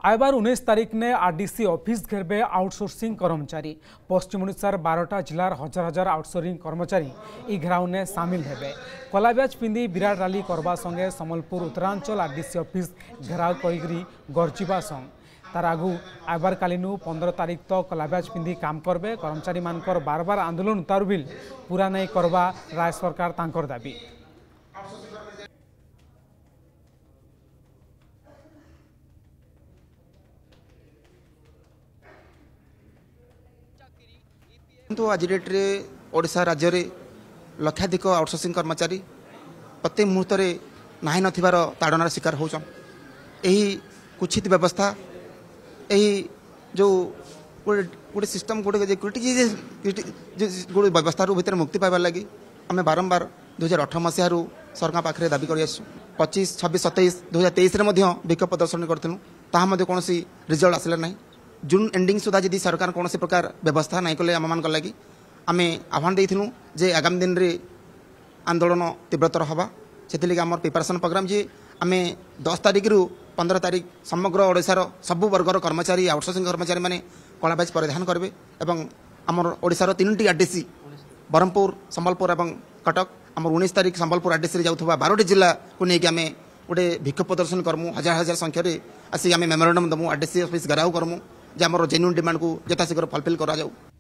आइबार 19 तारीख ने RDC office घेरबे outsourcing कर्मचारी। पश्चिम ओडिशार 12टा जिलार हजार हजार आउटसोर्सिंग कर्मचारी ई घेराव ने सामिल हेबे। कला बैच पिंधि विराट रैली करबा संगे सम्बलपुर उत्तरांचल आरडीसी ऑफिस घेराव करी गरजिबा संग तार आगु आइबार कालीनु 15 तारीख तक कला बैच पिंधि काम करबे। कर्मचारी मानकर बार बार आंदोलन उतार बिल पूरा नहीं करबा राज्य सरकार तांकर दाबी। तो आज डेट्रे ओडिशा राज्य में लक्षाधिक आउटसोर्सिंग कर्मचारी प्रत्येक मुहूर्त में ना नथिबार ताड़नार शिकार होचन। यही कुछित व्यवस्था यही जो गोटे सिस्टम गोटे गोटे व्यवस्था भितर मुक्ति पाइबार लगी आम बारंबार 2018 मसीह सरकार पाखे दाबी कर 25, 26, 27, 2023 विक्षोभ प्रदर्शन करूँ कौन रिजल्ट आसला ना। जून एंडिंग सुधा जदि सरकार कौन प्रकार व्यवस्था नहीं कले आम मान लगी आम आह्वान देथिलु जे आगामी दिन रे आंदोलन तीव्रतर हवा से आम प्रिपरेशन प्रोग्राम जे आम 10 तारीख रु 15 तारीख समग्र ओडिशार सबु वर्गर कर्मचारी आउटसोर्सिंग कर्मचारी माने कला बैच परिधान करेंगे और आमर ओडिशार 3टी आरडीसी ब्रह्मपुर, संबलपुर और कटक आम 19 तारीख संबलपुर आरडीसी जाऊा 12टी जिला को लेकिन आम गोटे विक्षोभ प्रदर्शन करमु हजार हजार संख्यार आसी आम मेमोरेंडम दमु आरडीसी ऑफिस घेराव करमु जे आमर जेन्युइन डिमांड को यथाशीघ्र फुलफिल करा जाऊ।